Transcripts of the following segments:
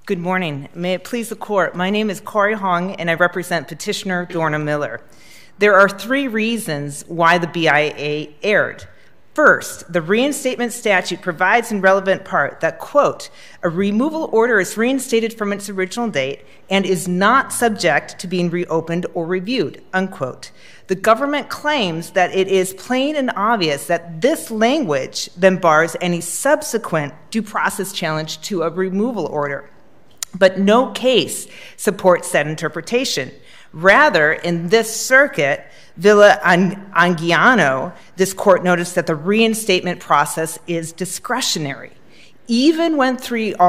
Good morning. May it please the Court. My name is Corey Hong, and I represent Petitioner Dorna Miller. There are three reasons why the BIA erred. First, the reinstatement statute provides in relevant part that, quote, a removal order is reinstated from its original date and is not subject to being reopened or reviewed, unquote. The government claims that it is plain and obvious that this language then bars any subsequent due process challenge to a removal order. But no case supports that interpretation. Rather, in this circuit, Villa Anguiano, this court noticed that the reinstatement process is discretionary. Even when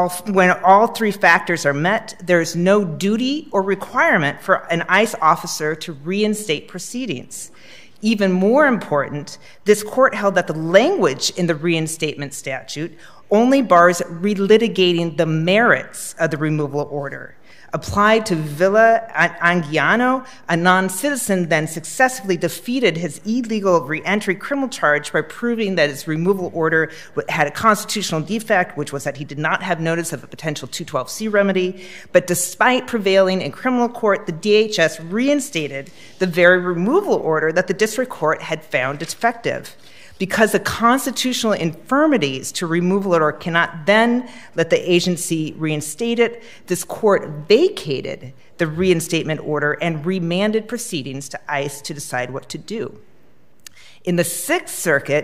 all three factors are met, there is no duty or requirement for an ICE officer to reinstate proceedings. Even more important, this court held that the language in the reinstatement statute only bars relitigating the merits of the removal order. Applied to Villa Anguiano, a non-citizen then successfully defeated his illegal reentry criminal charge by proving that his removal order had a constitutional defect, which was that he did not have notice of a potential 212C remedy. But despite prevailing in criminal court, the DHS reinstated the very removal order that the district court had found defective. Because the constitutional infirmities to removal order cannot then let the agency reinstate it, this court vacated the reinstatement order and remanded proceedings to ICE to decide what to do. In the Sixth Circuit,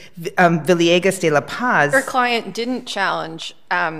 Villegas de la Paz... Your client didn't challenge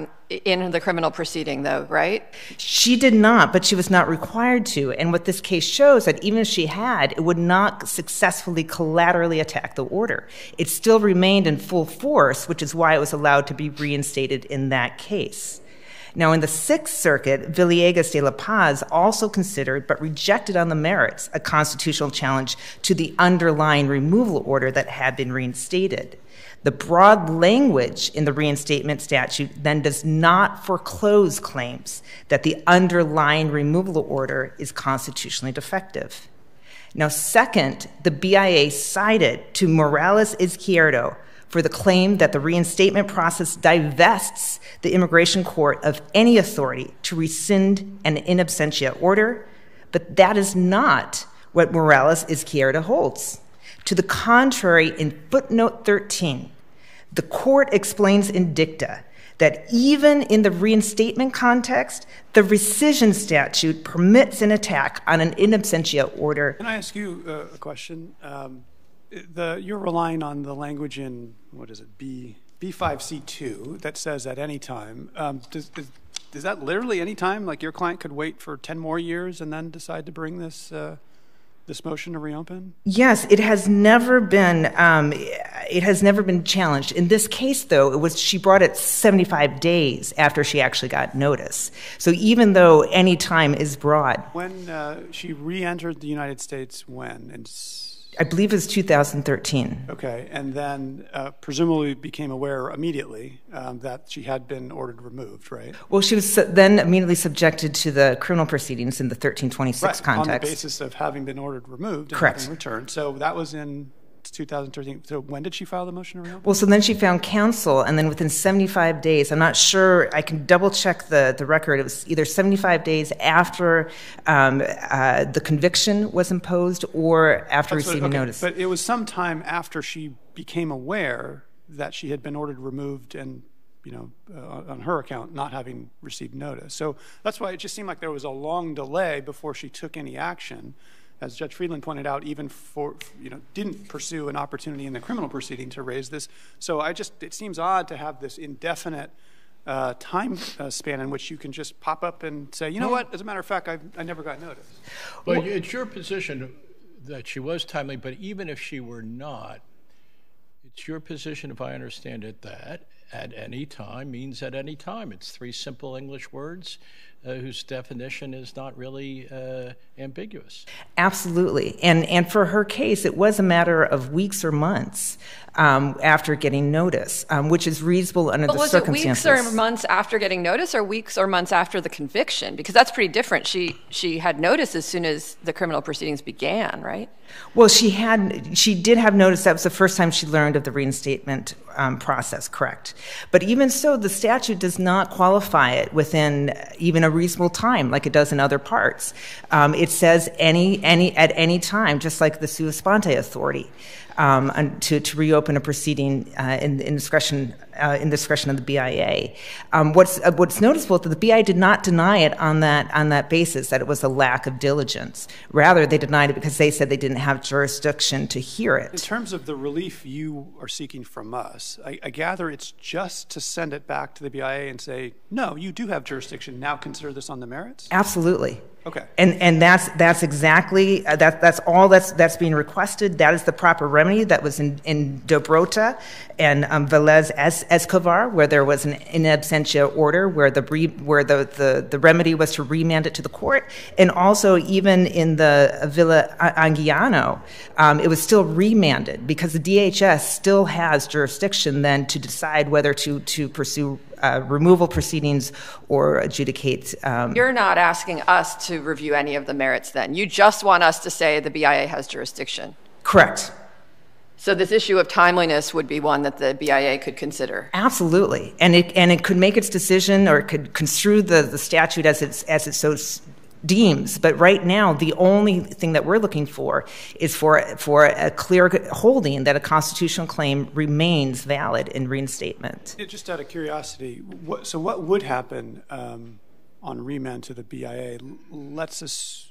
in the criminal proceeding, though, right? She did not, but she was not required to. And what this case shows, that even if she had, it would not successfully collaterally attack the order. It still remained in full force, which is why it was allowed to be reinstated in that case. Now, in the Sixth Circuit, Villegas de la Paz also considered, but rejected on the merits, a constitutional challenge to the underlying removal order that had been reinstated. The broad language in the reinstatement statute then does not foreclose claims that the underlying removal order is constitutionally defective. Now, second, the BIA cited to Morales-Izquierdo for the claim that the reinstatement process divests the immigration court of any authority to rescind an in absentia order, but that is not what Morales-Izquierdo holds. To the contrary, in footnote 13, the court explains in dicta that even in the reinstatement context, the rescission statute permits an attack on an in absentia order. Can I ask you a question? You're relying on the language in, what is it, B5C2 that says at any time. Does that literally any time? Like your client could wait for 10 more years and then decide to bring this motion to reopen? Yes, it has never been challenged. In this case, though, she brought it 75 days after she actually got notice. So even though any time is broad. When she re-entered the United States, when? I believe it was 2013. Okay, and then presumably became aware immediately that she had been ordered removed, right? Well, she was then immediately subjected to the criminal proceedings in the 1326 context. On the basis of having been ordered removed and Correct. having returned. So that was in 2013. So when did she file the motion to reopen? Well, so then she found counsel, and then within 75 days, I'm not sure, I can double check the record, it was either 75 days after the conviction was imposed or after receiving notice. But it was sometime after she became aware that she had been ordered removed and, on her account, not having received notice. So that's why it just seemed like there was a long delay before she took any action. As Judge Friedland pointed out, even didn't pursue an opportunity in the criminal proceeding to raise this. So it seems odd to have this indefinite time span in which you can just pop up and say, you know what, as a matter of fact, I never got notice. Well, it's your position that she was timely, but even if she were not, it's your position, if I understand it, that at any time means at any time. It's three simple English words. whose definition is not really ambiguous. Absolutely. And for her case, it was a matter of weeks or months after getting notice, which is reasonable under the circumstances. Was it weeks or months after getting notice, or weeks or months after the conviction? Because that's pretty different. She had notice as soon as the criminal proceedings began, right? Well, she did have notice. That was the first time she learned of the reinstatement process, correct. But even so, the statute does not qualify it within even a reasonable time like it does in other parts. It says at any time, just like the sua sponte authority, to reopen a proceeding in discretion of the BIA. What's noticeable is that the BIA did not deny it on that basis, that it was a lack of diligence. Rather, they denied it because they said they didn't have jurisdiction to hear it. In terms of the relief you are seeking from us, I gather it's just to send it back to the BIA and say, no, you do have jurisdiction. Now consider this on the merits? Absolutely. Okay. And that's exactly that's all that's being requested. That is the proper remedy that was in Dobrota and Velez Escobar, where there was an in absentia order where the remedy was to remand it to the court, and also even in the Villa Anguiano, it was still remanded because the DHS still has jurisdiction then to decide whether to pursue removal proceedings or adjudicate. You're not asking us to review any of the merits then. You just want us to say the BIA has jurisdiction. Correct. So this issue of timeliness would be one that the BIA could consider. Absolutely. And it could make its decision, or it could construe the statute as it so deems. But right now, the only thing that we're looking for is for a clear holding that a constitutional claim remains valid in reinstatement. Just out of curiosity, what would happen on remand to the BIA? Let's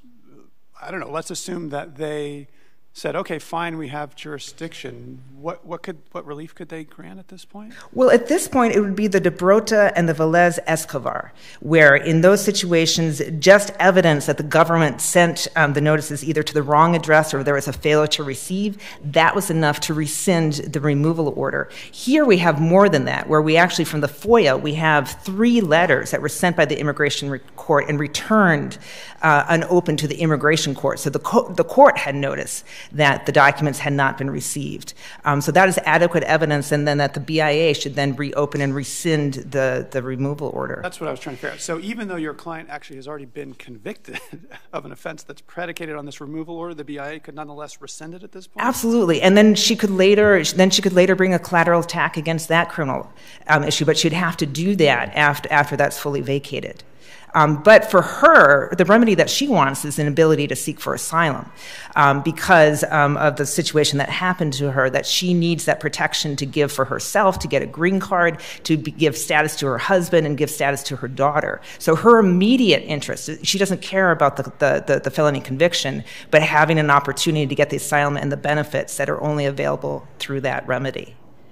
assume that they said, okay, fine, we have jurisdiction. What relief could they grant at this point? Well, at this point, it would be the Dobrota and the Velez Escobar, where in those situations, just evidence that the government sent the notices either to the wrong address or there was a failure to receive, that was enough to rescind the removal order. Here we have more than that, where we actually, from the FOIA, we have 3 letters that were sent by the immigration court and returned unopened to the immigration court. So the court had noticed that the documents had not been received. So that is adequate evidence, and then that the BIA should then reopen and rescind the removal order. That's what I was trying to figure out. So even though your client actually has already been convicted of an offense that's predicated on this removal order, the BIA could nonetheless rescind it at this point? Absolutely. And then she could later bring a collateral attack against that criminal issue, but she'd have to do that after that's fully vacated. But for her, the remedy that she wants is an ability to seek for asylum because of the situation that happened to her, that she needs that protection to give for herself, to get a green card, to give status to her husband and give status to her daughter. So her immediate interest, she doesn't care about the felony conviction, but having an opportunity to get the asylum and the benefits that are only available through that remedy.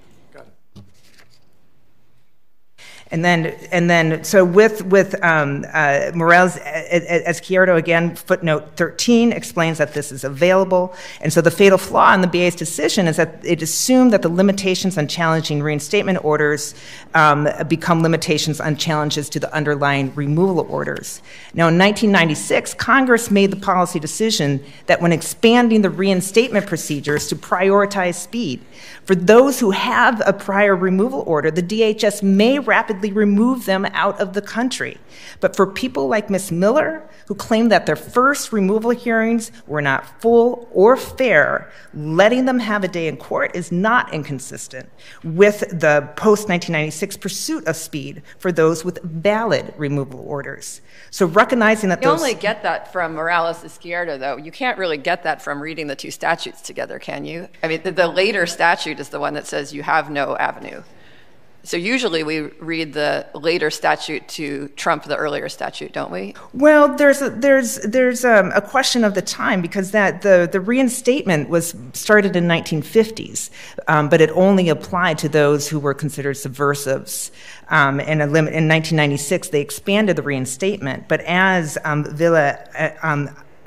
And then, so with Morales Izquierdo, again, footnote 13 explains that this is available. And so the fatal flaw in the BIA's decision is that it assumed that the limitations on challenging reinstatement orders become limitations on challenges to the underlying removal orders. Now, in 1996, Congress made the policy decision that when expanding the reinstatement procedures to prioritize speed, for those who have a prior removal order, the DHS may rapidly remove them out of the country. But for people like Ms. Miller, who claim that their first removal hearings were not full or fair, letting them have a day in court is not inconsistent with the post-1996 pursuit of speed for those with valid removal orders. So recognizing that you only get that from Morales Izquierdo, though. You can't really get that from reading the 2 statutes together, can you? I mean, the later statute is the one that says you have no avenue. So usually we read the later statute to trump the earlier statute, don't we? Well, there's a question of the time, because that the reinstatement was started in 1950s, but it only applied to those who were considered subversives. In 1996, they expanded the reinstatement, but as Villa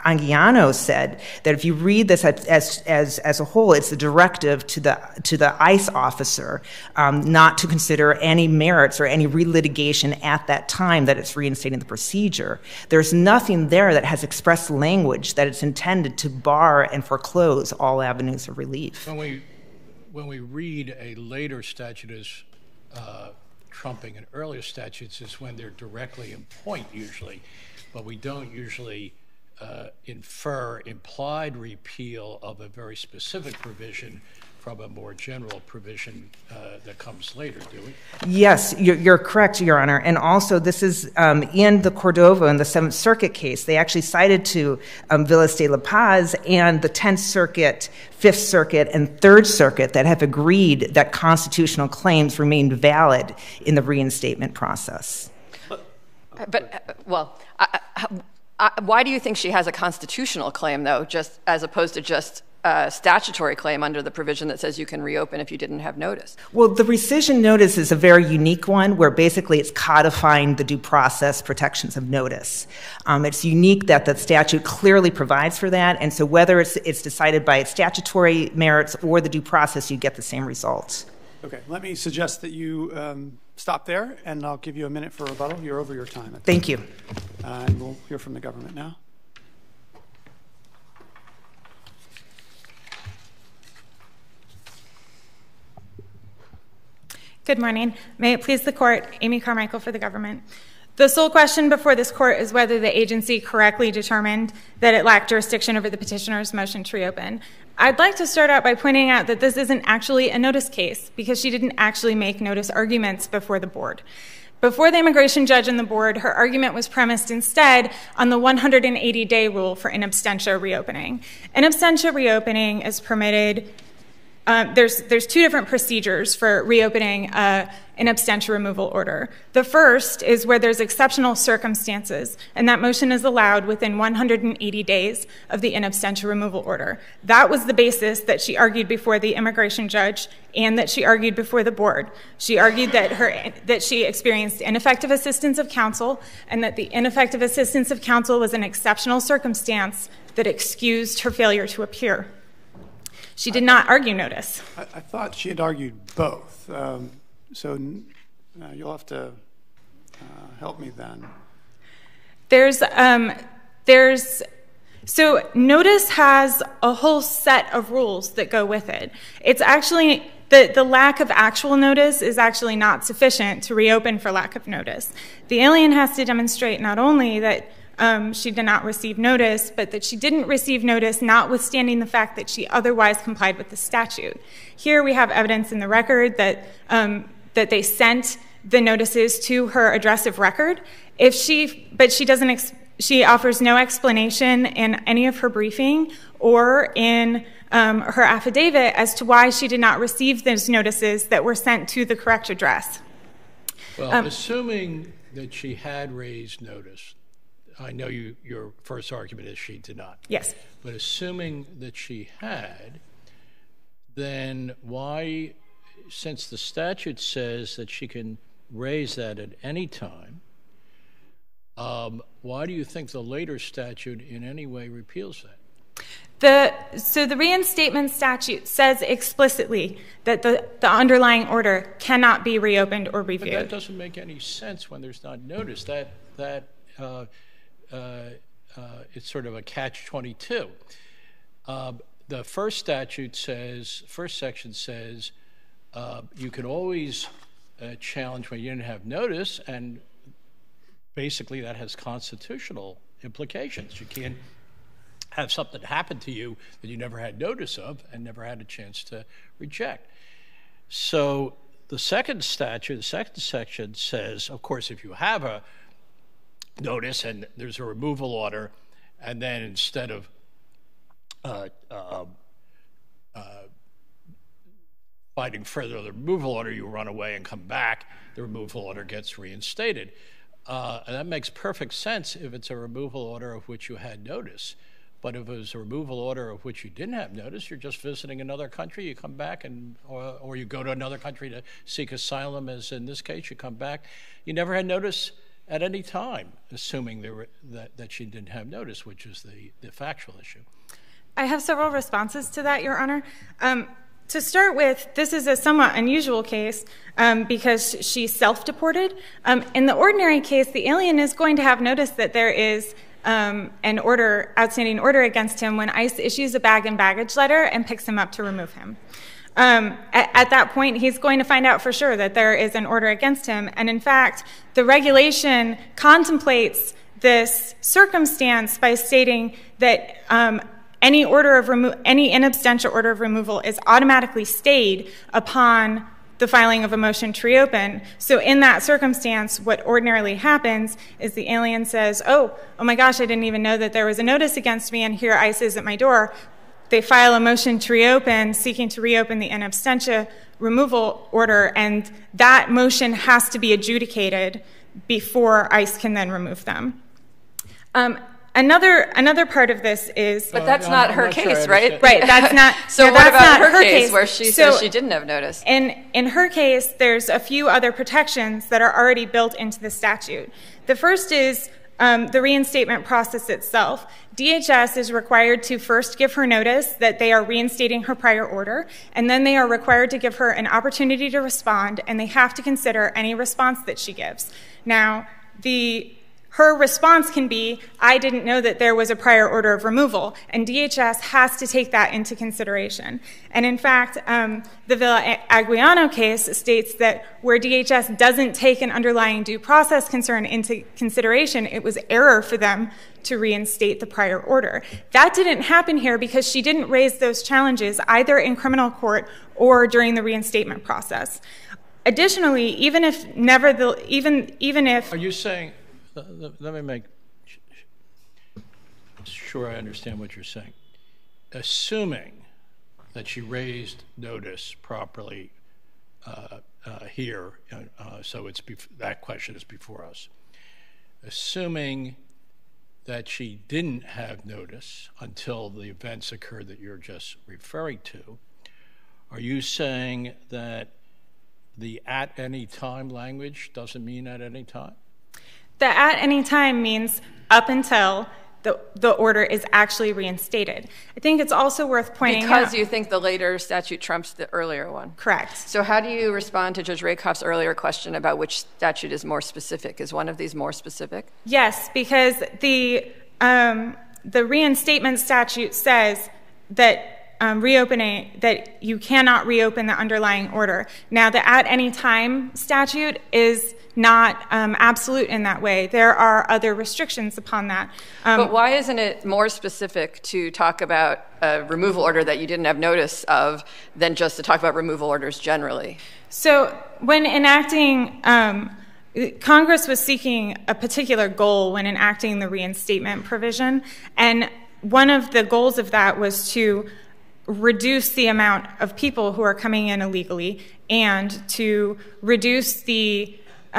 Anguiano said that if you read this as a whole, it's a directive to the ICE officer not to consider any merits or any relitigation at that time that it's reinstating the procedure. There's nothing there that has expressed language that it's intended to bar and foreclose all avenues of relief. When we read a later statute as trumping an earlier statutes is when they're directly in point usually, but we don't usually infer implied repeal of a very specific provision from a more general provision that comes later, do we? Yes, you're correct, Your Honor. And also, this is in the Cordova and the Seventh Circuit case. They actually cited to Villas de la Paz and the Tenth Circuit, Fifth Circuit, and Third Circuit that have agreed that constitutional claims remain valid in the reinstatement process. Why do you think she has a constitutional claim, though, just as opposed to just a statutory claim under the provision that says you can reopen if you didn't have notice? Well, the rescission notice is a very unique one where basically it's codifying the due process protections of notice. It's unique that the statute clearly provides for that, and so whether it's decided by its statutory merits or the due process, you get the same result. Okay, let me suggest that you stop there, and I'll give you a minute for rebuttal. You're over your time. Thank you. And we'll hear from the government now. Good morning. May it please the court, Amy Carmichael for the government. The sole question before this court is whether the agency correctly determined that it lacked jurisdiction over the petitioner's motion to reopen. I'd like to start out by pointing out that this isn't actually a notice case because she didn't actually make notice arguments before the board. Before the immigration judge and the board, her argument was premised instead on the 180-day rule for in absentia reopening. In absentia reopening is permitted. There's two different procedures for reopening an absentia removal order. The first is where there's exceptional circumstances, and that motion is allowed within 180 days of the in absentia removal order. That was the basis that she argued before the immigration judge and that she argued before the board. She argued that she experienced ineffective assistance of counsel and that the ineffective assistance of counsel was an exceptional circumstance that excused her failure to appear. She did not argue notice. I thought she had argued both. So you'll have to help me then. So notice has a whole set of rules that go with it. It's actually, the lack of actual notice is actually not sufficient to reopen for lack of notice. The alien has to demonstrate not only that she did not receive notice, but that she didn't receive notice notwithstanding the fact that she otherwise complied with the statute. Here we have evidence in the record that they sent the notices to her address of record. She offers no explanation in any of her briefing or in her affidavit as to why she did not receive those notices that were sent to the correct address. Well, assuming that she had raised notice, I know your first argument is she did not. Yes. But assuming that she had, then why, since the statute says that she can raise that at any time, why do you think the later statute in any way repeals that? So the reinstatement statute says explicitly that the underlying order cannot be reopened or reviewed. But that doesn't make any sense when there's not notice. It's sort of a catch-22. The first section says you can always challenge when you didn't have notice, and basically that has constitutional implications. You can't have something happen to you that you never had notice of and never had a chance to reject. So the second section says, of course, if you have a notice and there's a removal order, and then instead of fighting further the removal order, you run away and come back, the removal order gets reinstated. And that makes perfect sense if it's a removal order of which you had notice. But if it was a removal order of which you didn't have notice, you're just visiting another country, you come back, or you go to another country to seek asylum, as in this case, you come back. You never had notice at any time, assuming that she didn't have notice, which is the factual issue. I have several responses to that, Your Honor. To start with, this is a somewhat unusual case because she's self-deported. In the ordinary case, the alien is going to have notice that there is an outstanding order against him when ICE issues a bag and baggage letter and picks him up to remove him. At that point, he's going to find out for sure that there is an order against him. And in fact, the regulation contemplates this circumstance by stating that any in absentia order of removal is automatically stayed upon the filing of a motion to reopen. So in that circumstance, what ordinarily happens is the alien says, oh my gosh, I didn't even know that there was a notice against me, and here ICE is at my door. They file a motion to reopen, seeking to reopen the in absentia removal order, and that motion has to be adjudicated before ICE can then remove them. Another part of this is... But that's not her case, right? Right, that's not... So what about her case where she says she didn't have notice? In her case, there's a few other protections that are already built into the statute. The first is the reinstatement process itself. DHS is required to first give her notice that they are reinstating her prior order, and then they are required to give her an opportunity to respond, and they have to consider any response that she gives. Now, her response can be, I didn't know that there was a prior order of removal, and DHS has to take that into consideration. And in fact, the Villa-Aguiano case states that where DHS doesn't take an underlying due process concern into consideration, it was error for them to reinstate the prior order. That didn't happen here because she didn't raise those challenges either in criminal court or during the reinstatement process. Additionally, even if... Are you saying... Let me make sure I understand what you're saying. Assuming that she raised notice properly here, so that question is before us. Assuming that she didn't have notice until the events occurred that you're just referring to, are you saying that the at any time language doesn't mean at any time? The at any time means up until the order is actually reinstated. I think it's also worth pointing out... Because you think the later statute trumps the earlier one. Correct. So how do you respond to Judge Rakoff's earlier question about which statute is more specific? Is one of these more specific? Yes, because the reinstatement statute says that that you cannot reopen the underlying order. Now, the at any time statute is not absolute in that way. There are other restrictions upon that. But why isn't it more specific to talk about a removal order that you didn't have notice of than just to talk about removal orders generally? So when enacting... Congress was seeking a particular goal when enacting the reinstatement provision, and one of the goals of that was to reduce the amount of people who are coming in illegally and to reduce the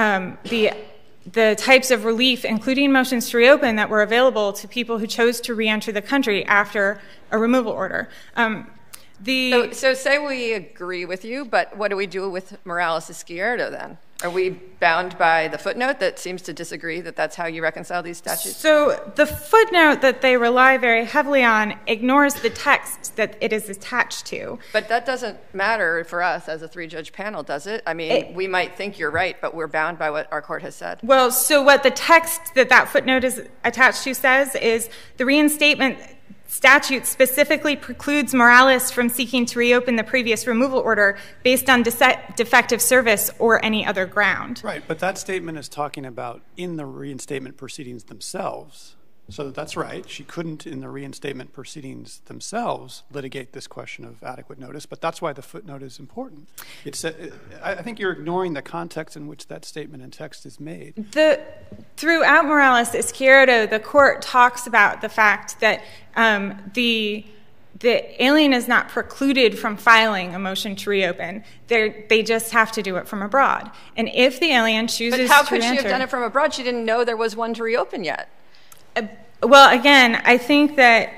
types of relief, including motions to reopen, that were available to people who chose to reenter the country after a removal order. So say we agree with you, but what do we do with Morales-Izquierdo then? Are we bound by the footnote that seems to disagree that that's how you reconcile these statutes? So the footnote that they rely very heavily on ignores the text that it is attached to. But that doesn't matter for us as a three-judge panel, does it? I mean, we might think you're right, but we're bound by what our court has said. Well, so what the text that footnote is attached to says is the reinstatement statute specifically precludes Morales from seeking to reopen the previous removal order based on defective service or any other ground. Right, but that statement is talking about in the reinstatement proceedings themselves. So that's right. She couldn't, in the reinstatement proceedings themselves, litigate this question of adequate notice, but that's why the footnote is important. I think you're ignoring the context in which that statement and text is made. Throughout Morales-Izquierdo, the court talks about the fact that the alien is not precluded from filing a motion to reopen. They just have to do it from abroad. And if the alien chooses to But how could she have done it from abroad? She didn't know there was one to reopen yet. Well, again, I think that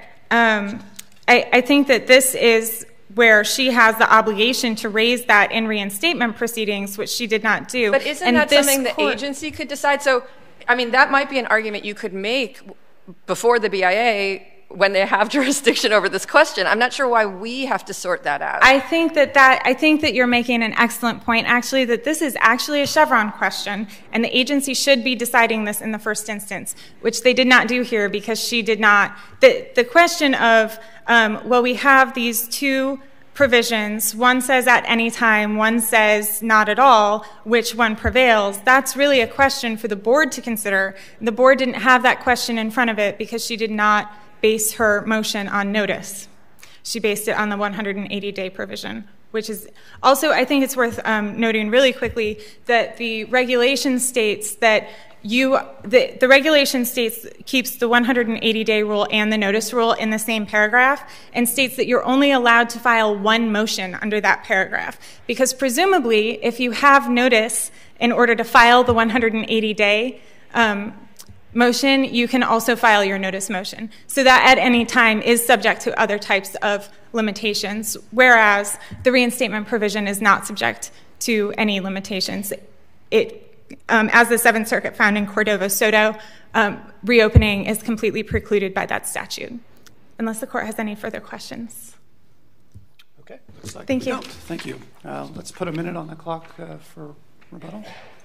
this is where she has the obligation to raise that in reinstatement proceedings, which she did not do. But isn't that something the agency could decide? So I mean, that might be an argument you could make before the BIA when they have jurisdiction over this question. I'm not sure why we have to sort that out. I think that you're making an excellent point, actually, that this is actually a Chevron question, and the agency should be deciding this in the first instance, which they did not do here because she did not. The question of, well, we have these two provisions. One says at any time, one says not at all. Which one prevails? That's really a question for the board to consider. The board didn't have that question in front of it because she did not base her motion on notice. She based it on the 180-day provision, which is also, I think it's worth noting really quickly that the regulation states that the regulation states keeps the 180-day rule and the notice rule in the same paragraph and states that you're only allowed to file one motion under that paragraph. Because presumably, if you have notice in order to file the 180-day motion, you can also file your notice motion. So that at any time is subject to other types of limitations, whereas the reinstatement provision is not subject to any limitations. As the Seventh Circuit found in Cordova-Soto, reopening is completely precluded by that statute. Unless the court has any further questions. Okay. Looks like Thank you. Don't. Thank you. Let's put a minute on the clock for rebuttal.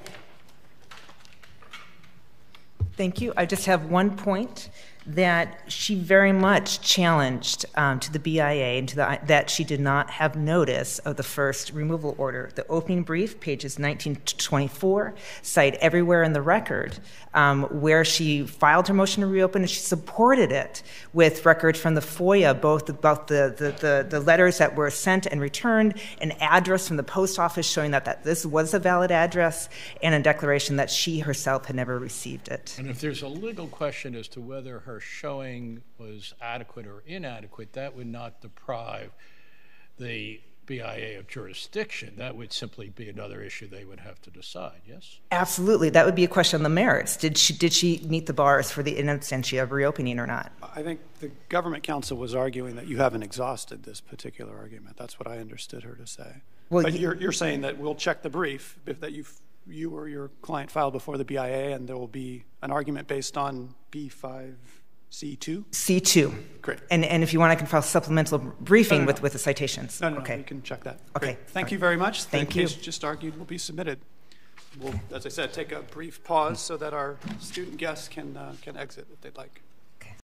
Thank you. I just have one point that she very much challenged to the BIA and that she did not have notice of the first removal order. The opening brief, pages 19 to 24, cite everywhere in the record where she filed her motion to reopen, and she supported it with records from the FOIA, both about the letters that were sent and returned, an address from the post office showing that this was a valid address, and a declaration that she herself had never received it. And if there's a legal question as to whether her showing was adequate or inadequate, that would not deprive the BIA of jurisdiction. That would simply be another issue they would have to decide, yes? Absolutely. That would be a question on the merits. Did she meet the bars for the in absentia of reopening or not? I think the government counsel was arguing that you haven't exhausted this particular argument. That's what I understood her to say. Well, but you're saying that we'll check the brief that you or your client filed before the BIA, and there will be an argument based on B5C2? C2. Great. And if you want, I can file supplemental briefing with the citations. No, okay. We can check that. Okay. Great. Thank you very much. Thank you. you. The case just argued will be submitted. We'll, as I said, take a brief pause so that our student guests can exit if they'd like.